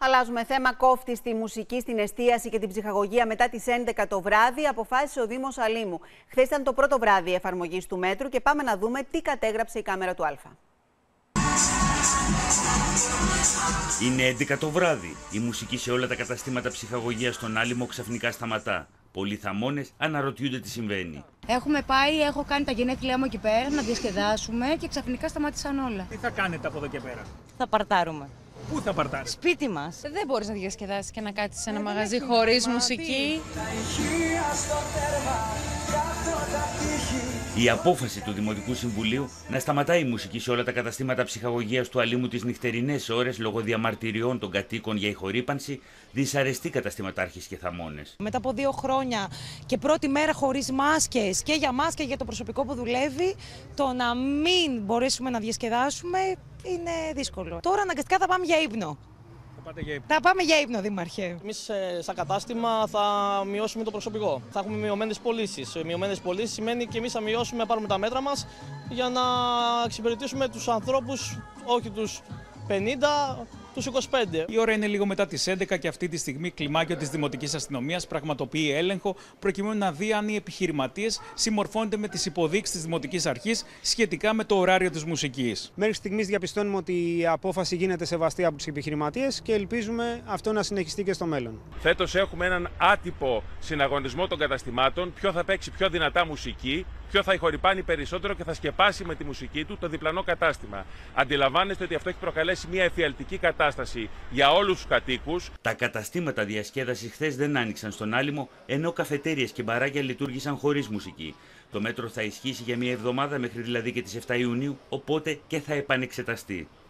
Αλλάζουμε θέμα. Κόφτη στη μουσική, στην εστίαση και την ψυχαγωγία μετά τις 11 το βράδυ, αποφάσισε ο Δήμος Αλήμου. Χθες ήταν το πρώτο βράδυ εφαρμογής του μέτρου και πάμε να δούμε τι κατέγραψε η κάμερα του Α. Είναι 11 το βράδυ. Η μουσική σε όλα τα καταστήματα ψυχαγωγίας στον Άλυμο ξαφνικά σταματά. Πολλοί θαμώνες αναρωτιούνται τι συμβαίνει. Έχω κάνει τα γενέθλιά μου εκεί πέρα να διασκεδάσουμε και ξαφνικά σταμάτησαν όλα. Τι θα κάνετε από εδώ και πέρα? Θα παρτάρουμε. Πού θα παρτάρετε? Σπίτι μας. Δεν μπορείς να διασκεδάσεις και να κάτσεις σε ένα μαγαζί χωρίς μουσική. Η απόφαση του Δημοτικού Συμβουλίου να σταματάει η μουσική σε όλα τα καταστήματα ψυχαγωγίας του Αλήμου τις νυχτερινές ώρες λόγω διαμαρτυριών των κατοίκων για ηχορύπανση δυσαρεστεί καταστηματάρχης και θαμώνες. Μετά από 2 χρόνια και πρώτη μέρα χωρίς μάσκες και για μας και για το προσωπικό που δουλεύει, το να μην μπορέσουμε να διασκεδάσουμε είναι δύσκολο. Τώρα αναγκαστικά θα πάμε για ύπνο. Θα πάμε για ύπνο, Δήμαρχε. Εμείς σαν κατάστημα θα μειώσουμε το προσωπικό. Θα έχουμε μειωμένες πωλήσεις. Μειωμένες πωλήσεις σημαίνει και εμείς θα μειώσουμε, να πάρουμε τα μέτρα μας για να εξυπηρετήσουμε τους ανθρώπους, όχι τους 50, τους 25. Η ώρα είναι λίγο μετά τις 11 και αυτή τη στιγμή κλιμάκιο της Δημοτικής Αστυνομίας πραγματοποιεί έλεγχο προκειμένου να δει αν οι επιχειρηματίες συμμορφώνονται με τις υποδείξεις της Δημοτικής Αρχής σχετικά με το ωράριο της μουσικής. Μέχρι στιγμής διαπιστώνουμε ότι η απόφαση γίνεται σεβαστή από τους επιχειρηματίες και ελπίζουμε αυτό να συνεχιστεί και στο μέλλον. Φέτος έχουμε έναν άτυπο συναγωνισμό των καταστημάτων, ποιο θα παίξει πιο δυνατά μουσική, ποιο θα ηχορυπάνει περισσότερο και θα σκεπάσει με τη μουσική του το διπλανό κατάστημα. Αντιλαμβάνεστε ότι αυτό έχει προκαλέσει μια εφιαλτική κατάσταση για όλους τους κατοίκους. Τα καταστήματα διασκέδασης χθες δεν άνοιξαν στον Άλυμο, ενώ καφετέριες και μπαράκια λειτουργήσαν χωρίς μουσική. Το μέτρο θα ισχύσει για μια εβδομάδα μέχρι δηλαδή και τις 7 Ιουνίου, οπότε και θα επανεξεταστεί.